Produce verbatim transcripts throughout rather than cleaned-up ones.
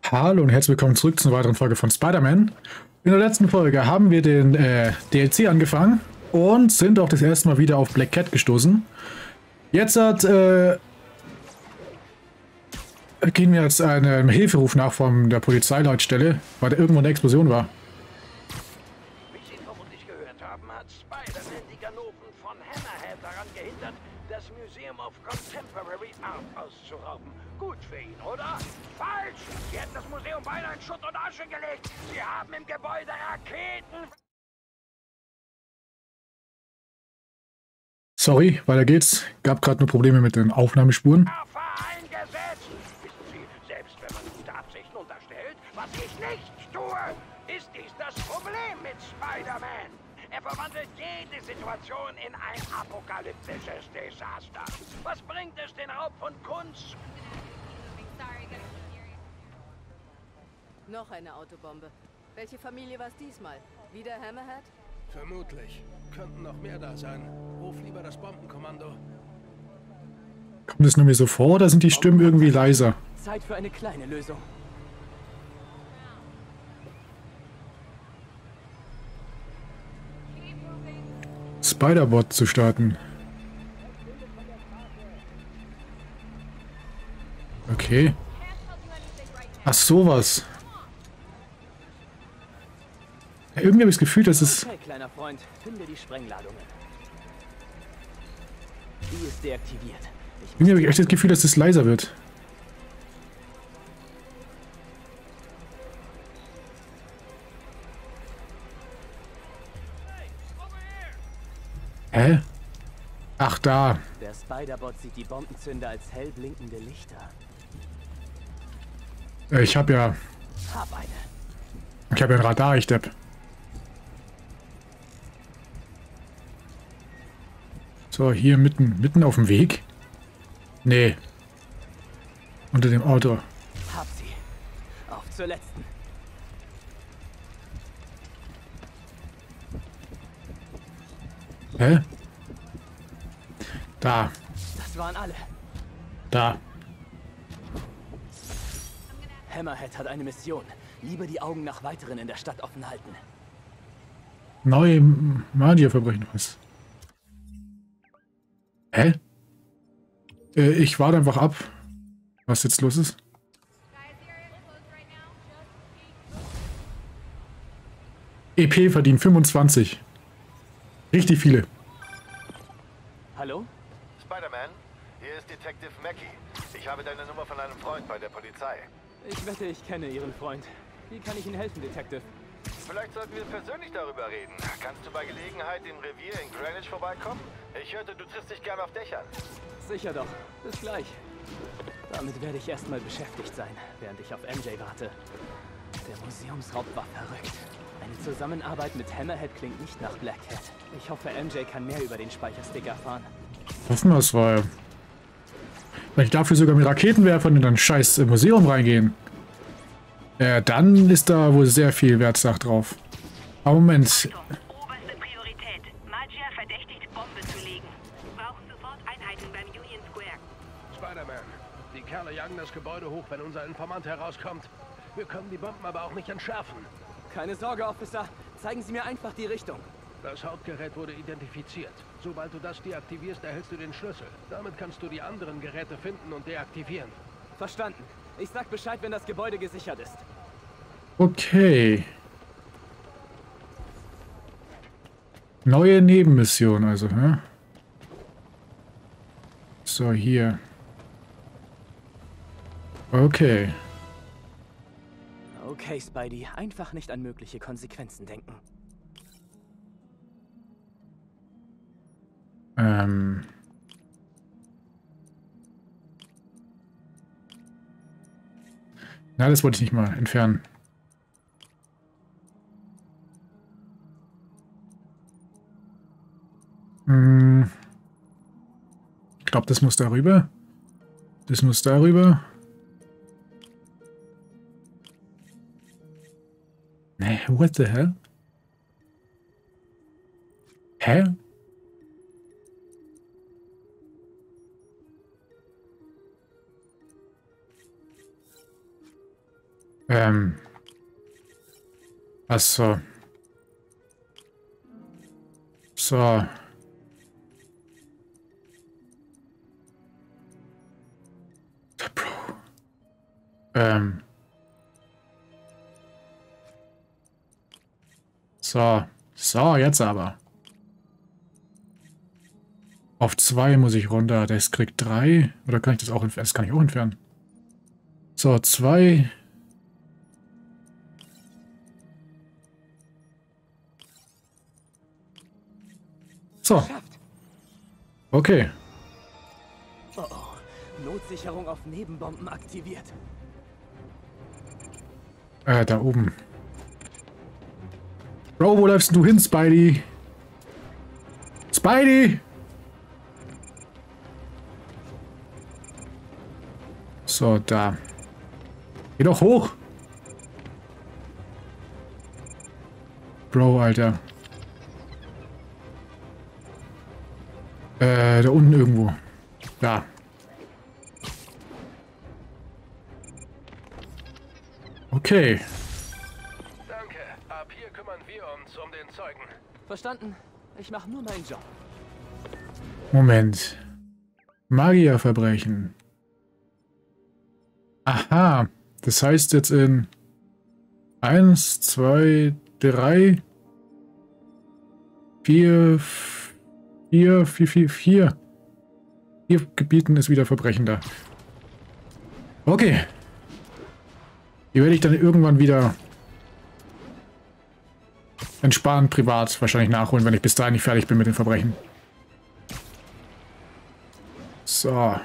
Hallo und herzlich willkommen zurück zu einer weiteren Folge von Spider-Man. In der letzten Folge haben wir den äh, D L C angefangen und sind auch das erste Mal wieder auf Black Cat gestoßen. Jetzt hat, äh, gehen wir jetzt einem Hilferuf nach von der Polizeileitstelle, weil da irgendwo eine Explosion war. Wie Sie vermutlich gehört haben, hat Spider-Man die Ganoven von Hammerhead daran gehindert, das Museum of Contemporary Art auszurauben. Gut für ihn, oder? Falsch! Sie hätten das Museum beinahe in Schutt und Asche gelegt. Sie haben im Gebäude Raketen... Sorry, weiter geht's. Gab gerade nur Probleme mit den Aufnahmespuren. Werfer eingesetzt! Wissen Sie, selbst wenn man gute Absichten unterstellt, was ich nicht tue, ist dies das Problem mit Spider-Man. Er verwandelt jede Situation in ein apokalyptisches Desaster. Was bringt es, den Raub von Kunst? Noch eine Autobombe. Welche Familie war es diesmal? Wieder Hammerhead? Vermutlich. Könnten noch mehr da sein. Ruf lieber das Bombenkommando. Kommt es nur mir so vor oder sind die Stimmen irgendwie leiser? Zeit für eine kleine Lösung. Spider-Bot zu starten. Okay. Ach, sowas. Ja, irgendwie habe ich das Gefühl, dass es... Okay, kleiner Freund, finde die Sprengladungen. Die ist deaktiviert. Ich Irgendwie habe ich echt das Gefühl, dass es leiser wird. Hä? Ach, da. Der Spider-Bot sieht die Bombenzünder als hell blinkende Lichter. Äh, Ich habe ja... Hab eine. Ich habe ja ein Radar, ich Depp. So, hier mitten, mitten auf dem Weg? Nee. Unter dem Auto. Hab sie. Auf zur letzten. Hä? Da. Das waren alle. Da. Hammerhead hat eine Mission. Lieber die Augen nach weiteren in der Stadt offen halten. Neue Magierverbrechen. Was? Hä? Äh, ich warte einfach ab, was jetzt los ist. E P verdient fünfundzwanzig. Richtig viele. Hallo? Spider-Man, hier ist Detective Mackey. Ich habe deine Nummer von einem Freund bei der Polizei. Ich wette, ich kenne Ihren Freund. Wie kann ich Ihnen helfen, Detective? Vielleicht sollten wir persönlich darüber reden. Kannst du bei Gelegenheit im Revier in Greenwich vorbeikommen? Ich hörte, du triffst dich gern auf Dächern. Sicher doch. Bis gleich. Damit werde ich erstmal beschäftigt sein, während ich auf M J warte. Der Museumsraub war verrückt. Eine Zusammenarbeit mit Hammerhead klingt nicht nach Black Cat. Ich hoffe, M J kann mehr über den Speicherstick erfahren. Hoffen wir es, weil... Wenn ich dafür sogar mit Raketenwerfern in ein scheiß Museum reingehen, äh, dann ist da wohl sehr viel Wertsache drauf. Aber Moment. Oberste Priorität. Maggia verdächtigt, Bombe zu legen. Brauchen sofort Einheiten beim Union Square. Spider-Man, die Kerle jagen das Gebäude hoch, wenn unser Informant herauskommt. Wir können die Bomben aber auch nicht entschärfen. Keine Sorge, Officer. Zeigen Sie mir einfach die Richtung. Das Hauptgerät wurde identifiziert. Sobald du das deaktivierst, erhältst du den Schlüssel. Damit kannst du die anderen Geräte finden und deaktivieren. Verstanden. Ich sag Bescheid, wenn das Gebäude gesichert ist. Okay. Neue Nebenmission also, hä? So, hier. Okay. Okay, Spidey. Einfach nicht an mögliche Konsequenzen denken. Ähm... Na, das wollte ich nicht mal entfernen. Hm. Ich glaube, das muss darüber. Das muss darüber. Nee, what the hell? Hä? Ähm. Achso. So. Bro. Ähm. So. So, jetzt aber. Auf zwei muss ich runter. Das kriegt drei. Oder kann ich das auch entfernen? Das kann ich auch entfernen. So, zwei. So. Okay. Oh, oh. Notsicherung auf Nebenbomben aktiviert. Äh, da oben. Bro, wo läufst du hin, Spidey? Spidey! So, da. Geh doch hoch! Bro, Alter. Äh, da unten irgendwo. Da. Okay. Danke. Ab hier kümmern wir uns um den Zeugen. Verstanden. Ich mache nur meinen Job. Moment. Magierverbrechen. Aha. Das heißt jetzt in eins, zwei, drei, vier, vier, vier, vier, vier. Vier Gebieten ist wieder Verbrechen da. Okay. Die werde ich dann irgendwann wieder entspannt, privat wahrscheinlich nachholen, wenn ich bis dahin nicht fertig bin mit den Verbrechen. So.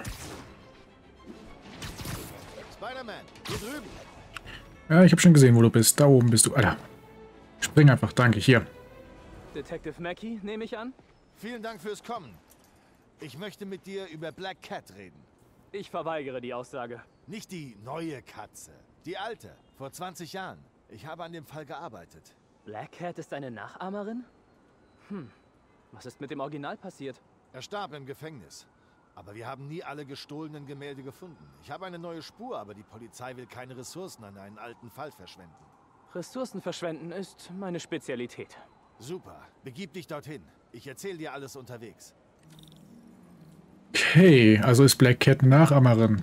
Spider-Man, hier drüben. Ja, ich habe schon gesehen, wo du bist. Da oben bist du. Alter. Spring einfach. Danke. Hier. Detective Mackey, nehme ich an? Vielen Dank fürs Kommen. Ich möchte mit dir über Black Cat reden. Ich verweigere die Aussage. Nicht die neue Katze. Die alte. Vor zwanzig Jahren. Ich habe an dem Fall gearbeitet. Black Cat ist eine Nachahmerin? Hm. Was ist mit dem Original passiert? Er starb im Gefängnis. Aber wir haben nie alle gestohlenen Gemälde gefunden. Ich habe eine neue Spur, aber die Polizei will keine Ressourcen an einen alten Fall verschwenden. Ressourcen verschwenden ist meine Spezialität. Super. Begib dich dorthin. Ich erzähle dir alles unterwegs. Okay, also ist Black Cat Nachahmerin.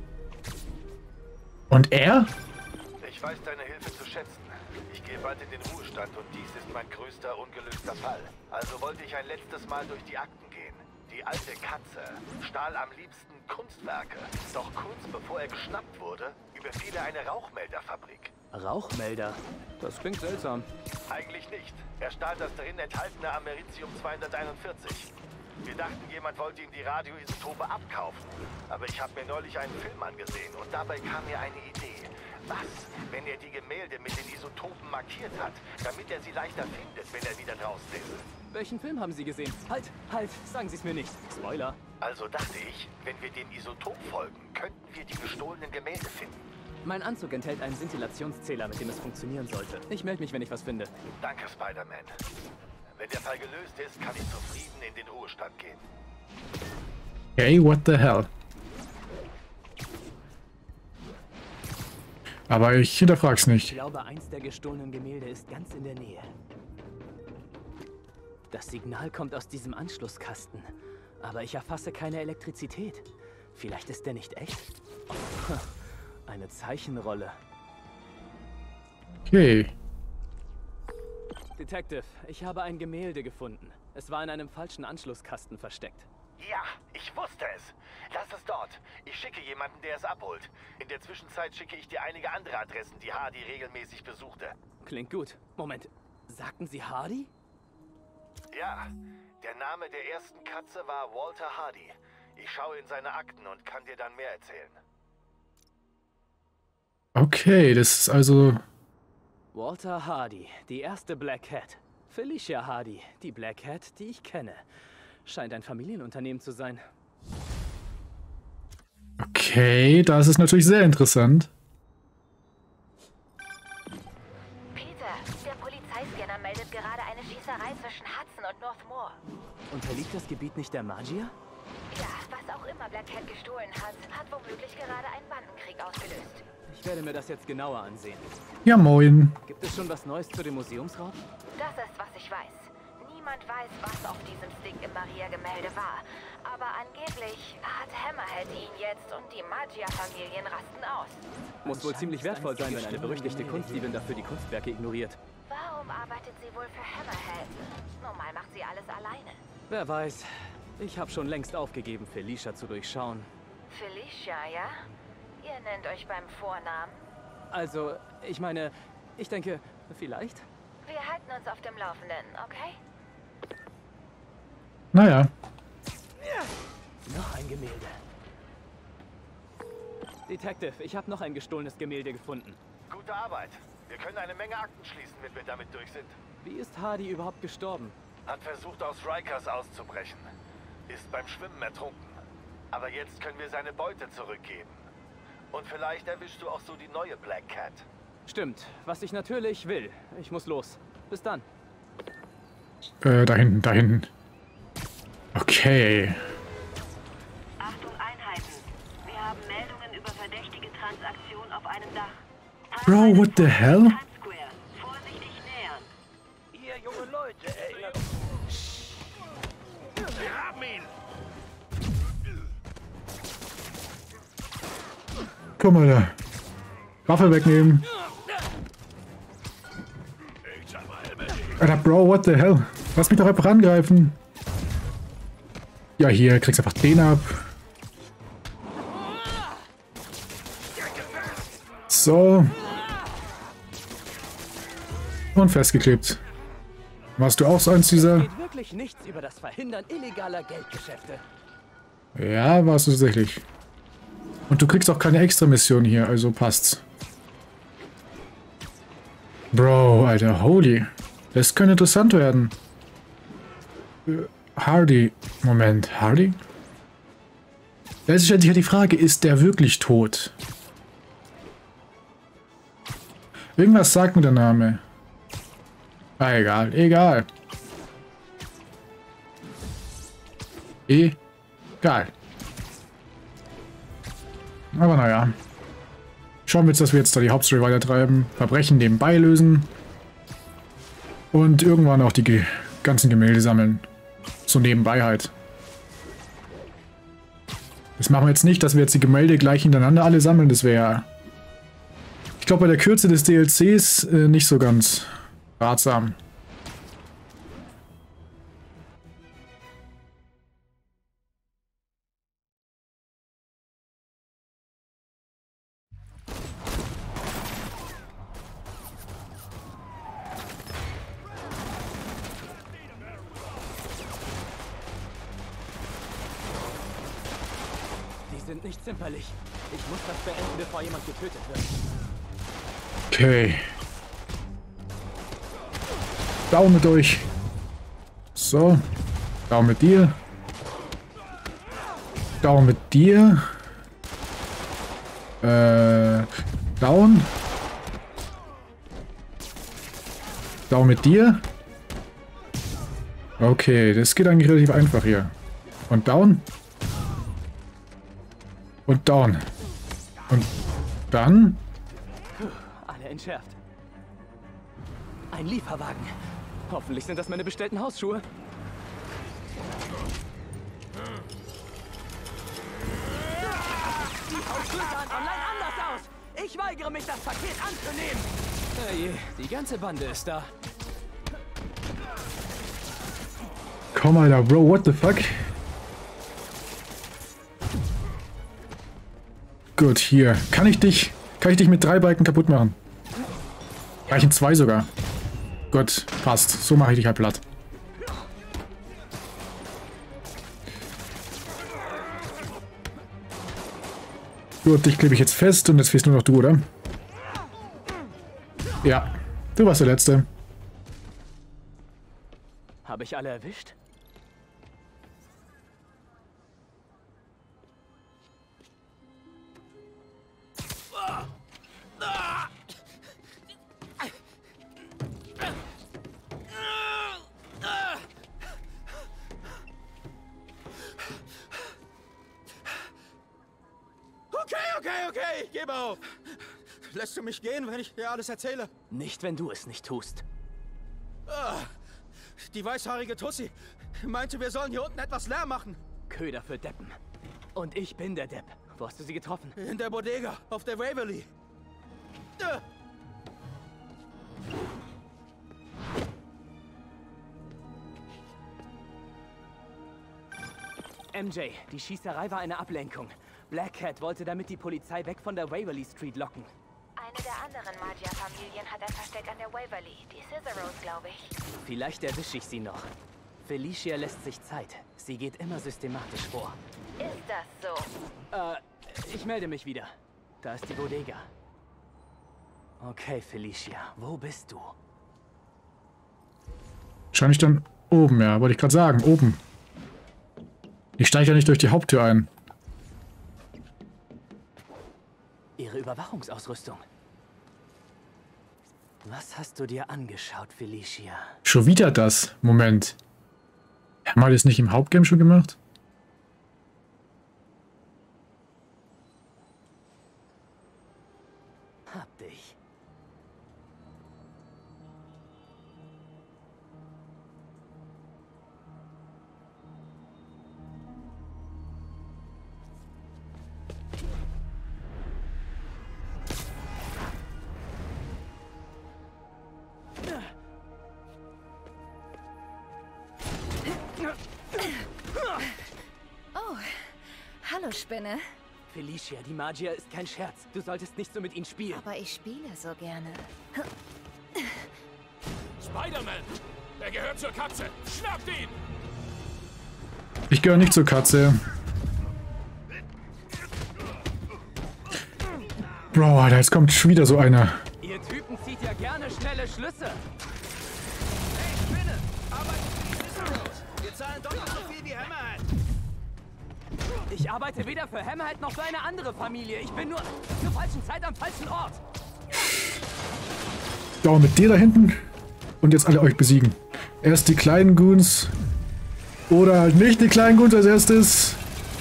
Und er? Ich weiß deine Hilfe zu schätzen. Ich gehe bald in den Ruhestand und dies ist mein größter ungelöster Fall. Also wollte ich ein letztes Mal durch die Akten gehen. Die alte Katze stahl am liebsten Kunstwerke. Doch kurz bevor er geschnappt wurde, überfiel er eine Rauchmelderfabrik. Rauchmelder? Das klingt seltsam. Eigentlich nicht. Er stahl das darin enthaltene Americium zweihunderteinundvierzig. Wir dachten, jemand wollte ihm die Radioisotope abkaufen. Aber ich habe mir neulich einen Film angesehen und dabei kam mir eine Idee. Was, wenn er die Gemälde mit den Isotopen markiert hat, damit er sie leichter findet, wenn er wieder draußen ist? Welchen Film haben Sie gesehen? Halt, halt, sagen Sie es mir nicht. Spoiler. Also dachte ich, wenn wir dem Isotop folgen, könnten wir die gestohlenen Gemälde finden. Mein Anzug enthält einen Szintillationszähler, mit dem es funktionieren sollte. Ich melde mich, wenn ich was finde. Danke, Spider-Man. Wenn der Fall gelöst ist, kann ich zufrieden in den Ruhestand gehen. Hey, what the hell? Aber ich hinterfrag's Ich nicht. glaube, eins der gestohlenen Gemälde ist ganz in der Nähe. Das Signal kommt aus diesem Anschlusskasten. Aber ich erfasse keine Elektrizität. Vielleicht ist der nicht echt? Oh, eine Zeichenrolle. Okay. Detective, ich habe ein Gemälde gefunden. Es war in einem falschen Anschlusskasten versteckt. Ja, ich wusste es. Lass es dort. Ich schicke jemanden, der es abholt. In der Zwischenzeit schicke ich dir einige andere Adressen, die Hardy regelmäßig besuchte. Klingt gut. Moment, sagten Sie Hardy? Ja, der Name der ersten Katze war Walter Hardy. Ich schaue in seine Akten und kann dir dann mehr erzählen. Okay, das ist also... Walter Hardy, die erste Black Cat. Felicia Hardy, die Black Cat, die ich kenne. Scheint ein Familienunternehmen zu sein. Okay, das ist natürlich sehr interessant. Peter, der Polizeiscanner meldet gerade eine Schießerei zwischen Hudson und Northmoor. Unterliegt das Gebiet nicht der Magier? Ja, was auch immer Black Cat gestohlen hat, hat womöglich gerade einen Bandenkrieg ausgelöst. Ich werde mir das jetzt genauer ansehen. Ja, moin. Gibt es schon was Neues zu dem Museumsraub? Das ist, was ich weiß. Niemand weiß, was auf diesem Stick im Maria-Gemälde war. Aber angeblich hat Hammerhead ihn jetzt und die Maggia-Familien rasten aus. Muss wohl ziemlich wertvoll sein, wenn eine berüchtigte Kunstdiebin dafür die Kunstwerke ignoriert. Warum arbeitet sie wohl für Hammerhead? Normal macht sie alles alleine. Wer weiß. Ich habe schon längst aufgegeben, Felicia zu durchschauen. Felicia, ja? Ihr nennt euch beim Vornamen? Also, ich meine, ich denke, vielleicht? Wir halten uns auf dem Laufenden, okay? Naja. Noch ein Gemälde. Detective, ich habe noch ein gestohlenes Gemälde gefunden. Gute Arbeit. Wir können eine Menge Akten schließen, wenn wir damit durch sind. Wie ist Hardy überhaupt gestorben? Hat versucht, aus Rikers auszubrechen. Ist beim Schwimmen ertrunken. Aber jetzt können wir seine Beute zurückgeben. Und vielleicht erwischst du auch so die neue Black Cat. Stimmt, was ich natürlich will. Ich muss los. Bis dann. Äh, da hinten, da hinten. Okay. Achtung Einheiten. Wir haben Meldungen über verdächtige Transaktion auf einem Dach. Bro, what the hell? Times Square. Vorsichtig nähern. Ihr junge Leute, erinnert Wir haben ihn! Guck mal da. Waffe wegnehmen. Alter, Bro, what the hell? Lass mich doch einfach angreifen. Ja, hier, kriegst einfach den ab. So. Und festgeklebt. Warst du auch so eins dieser? Geht wirklich nichts über das Verhindern illegaler Geldgeschäfte. Ja, warst du tatsächlich. Und du kriegst auch keine Extra-Mission hier, also passt's. Bro, Alter, holy. Das könnte interessant werden. Hardy. Moment, Hardy? Da ist ja die Frage, ist der wirklich tot? Irgendwas sagt mir der Name. Ah, egal, egal. Egal. Aber naja. Schauen wir jetzt, dass wir jetzt da die Hauptstory weitertreiben. Verbrechen nebenbei lösen. Und irgendwann auch die ge ganzen Gemälde sammeln. So nebenbei halt. Das machen wir jetzt nicht, dass wir jetzt die Gemälde gleich hintereinander alle sammeln. Das wäre, ich glaube, bei der Kürze des D L Cs äh, nicht so ganz ratsam. Sind nicht zimperlich. Ich muss das beenden, bevor jemand getötet wird. Okay. Down mit euch. So. Down mit dir. Down mit dir. Äh. Down. Down mit dir. Okay, das geht eigentlich relativ einfach hier. Und down. Und down. Und dann? Alle entschärft. Ein Lieferwagen. Hoffentlich sind das meine bestellten Hausschuhe. Die Hausschuhe sahen online anders aus. Ich weigere mich, das Paket anzunehmen. Herrje, die ganze Bande ist da. Komm, Alter, Bro, what the fuck? Gut, hier. Kann ich dich, kann ich dich mit drei Balken kaputt machen? Reichen zwei sogar. Gut, passt. So mache ich dich halt platt. Gut, dich klebe ich jetzt fest und jetzt fehlst nur noch du, oder? Ja, du warst der Letzte. Habe ich alle erwischt? Okay, okay, okay, ich gebe auf. lässt du mich gehen, wenn ich dir alles erzähle? Nicht, wenn du es nicht tust. Ah, die weißhaarige Tussi meinte, wir sollen hier unten etwas Lärm machen. Köder für Deppen. Und ich bin der Depp. Wo hast du sie getroffen? In der Bodega, auf der Waverly. Ah. M J, die Schießerei war eine Ablenkung. Black Cat wollte damit die Polizei weg von der Waverly Street locken. Eine der anderen Maggia-Familien hat ein Versteck an der Waverly. Die Ciceros, glaube ich. Vielleicht erwische ich sie noch. Felicia lässt sich Zeit. Sie geht immer systematisch vor. Ist das so? Äh, ich melde mich wieder. Da ist die Bodega. Okay, Felicia, wo bist du? Wahrscheinlich dann oben, ja. Wollte ich gerade sagen, oben. Ich steige ja nicht durch die Haupttür ein. Ihre Überwachungsausrüstung. Was hast du dir angeschaut, Felicia? Schon wieder das? Moment. Haben wir das nicht im Hauptgame schon gemacht? Hab dich. Oh, hallo Spinne. Felicia, die Maggia ist kein Scherz. Du solltest nicht so mit ihnen spielen. Aber ich spiele so gerne. Spider-Man! Er gehört zur Katze! Schnappt ihn! Ich gehöre nicht zur Katze. Bro, Alter, jetzt kommt schon wieder so einer. Ihr Typen zieht ja gerne schnelle Schlüsse. Hey, Spinne! Arbeitet für die Ciceros! Wir zahlen doppelt so viel wie Hammerhead! Ich arbeite weder für Hammerhead noch für eine andere Familie. Ich bin nur zur falschen Zeit am falschen Ort. Ja, mit dir da hinten. Und jetzt alle euch besiegen. Erst die kleinen Goons. Oder halt nicht die kleinen Goons als erstes.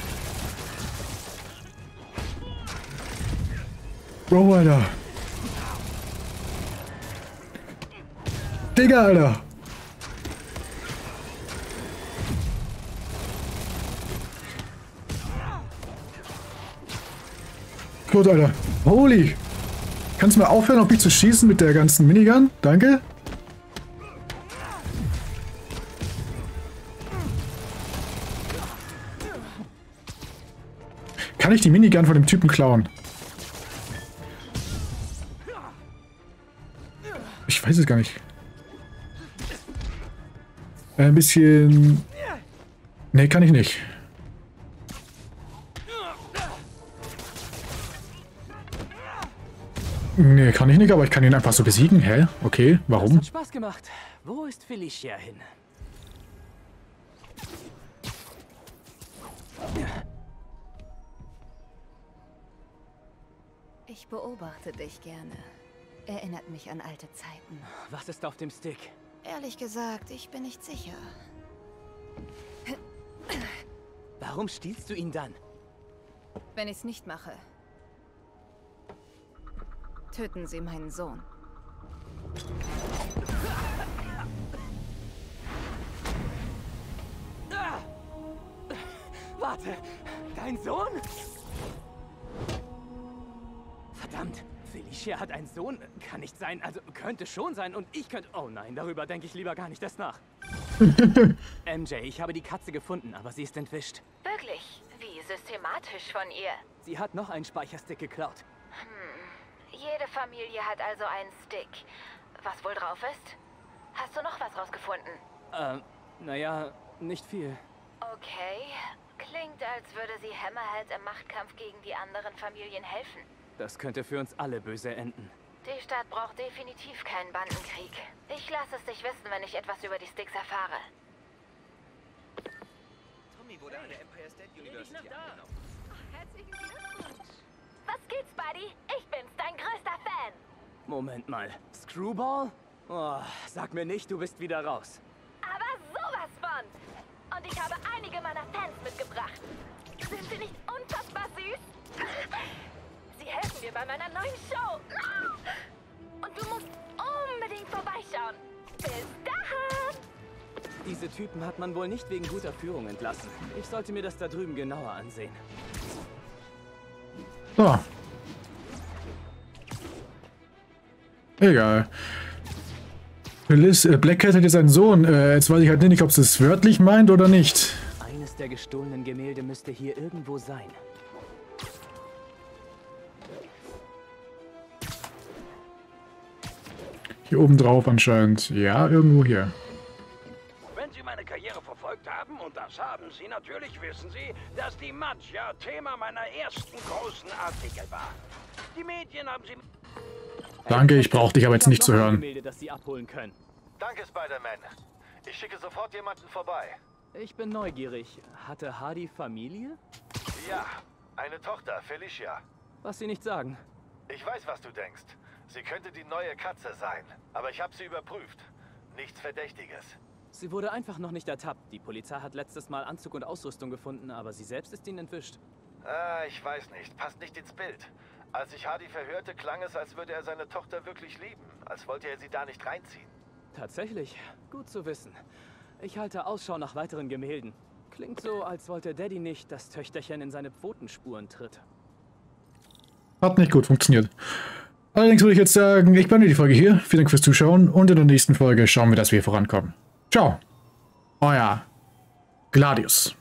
Bro, Alter. Digga, Alter. Gut, Alter. Holy. Kannst du mal aufhören, auf mich zu schießen mit der ganzen Minigun? Danke. Kann ich die Minigun von dem Typen klauen? Ich weiß es gar nicht. Ein bisschen... Nee, kann ich nicht. Nee, kann ich nicht, aber ich kann ihn einfach so besiegen. Hä? Okay, warum? Das hat Spaß gemacht. Wo ist Felicia hin? Ich beobachte dich gerne. Erinnert mich an alte Zeiten. Was ist auf dem Stick? Ehrlich gesagt, ich bin nicht sicher. Warum stiehlst du ihn dann? Wenn ich's nicht mache, töten Sie meinen Sohn. Warte, dein Sohn? Verdammt, Felicia hat einen Sohn? Kann nicht sein, also könnte schon sein und ich könnte... Oh nein, darüber denke ich lieber gar nicht erst nach. M J, ich habe die Katze gefunden, aber sie ist entwischt. Wirklich? Wie systematisch von ihr. Sie hat noch einen Speicherstick geklaut. Hm. Jede Familie hat also einen Stick. Was wohl drauf ist? Hast du noch was rausgefunden? Ähm, naja, nicht viel. Okay. Klingt, als würde sie Hammerhead im Machtkampf gegen die anderen Familien helfen. Das könnte für uns alle böse enden. Die Stadt braucht definitiv keinen Bandenkrieg. Ich lasse es dich wissen, wenn ich etwas über die Sticks erfahre. Tommy wurde an der Empire State University angenommen. Herzlichen Glückwunsch. Was geht's, Buddy? Ich bin's, dein größter Fan. Moment mal. Screwball? Oh, sag mir nicht, du bist wieder raus. Aber sowas von. Und ich habe einige meiner Fans mitgebracht. Sind sie nicht unfassbar süß? Sie helfen mir bei meiner neuen Show. Und du musst unbedingt vorbeischauen. Bis dann! Diese Typen hat man wohl nicht wegen guter Führung entlassen. Ich sollte mir das da drüben genauer ansehen. So. Egal. Liz, äh, Black Cat hat jetzt einen Sohn. Äh, jetzt weiß ich halt nicht, ob sie es wörtlich meint oder nicht. Eines der gestohlenen Gemälde müsste hier irgendwo sein. Hier oben drauf anscheinend. Ja, irgendwo hier. Wenn Sie meine Karriere verfolgt haben, und das haben Sie, natürlich wissen Sie, dass die Maggia Thema meiner ersten großen Artikel war. Die Medien haben sie... Danke, ich brauche dich aber jetzt nicht zu hören. Gemälde, das Sie abholen können. Danke, Spider-Man. Ich schicke sofort jemanden vorbei. Ich bin neugierig. Hatte Hardy Familie? Ja, eine Tochter, Felicia. Was Sie nicht sagen. Ich weiß, was du denkst. Sie könnte die neue Katze sein. Aber ich habe sie überprüft. Nichts Verdächtiges. Sie wurde einfach noch nicht ertappt. Die Polizei hat letztes Mal Anzug und Ausrüstung gefunden, aber sie selbst ist ihnen entwischt. Ah, ich weiß nicht. Passt nicht ins Bild. Als ich Hardy verhörte, klang es, als würde er seine Tochter wirklich lieben. Als wollte er sie da nicht reinziehen. Tatsächlich. Gut zu wissen. Ich halte Ausschau nach weiteren Gemälden. Klingt so, als wollte Daddy nicht, dass Töchterchen in seine Pfotenspuren tritt. Hat nicht gut funktioniert. Allerdings würde ich jetzt sagen, ich beende die Folge hier. Vielen Dank fürs Zuschauen und in der nächsten Folge schauen wir, dass wir vorankommen. Ciao. Euer Gladius.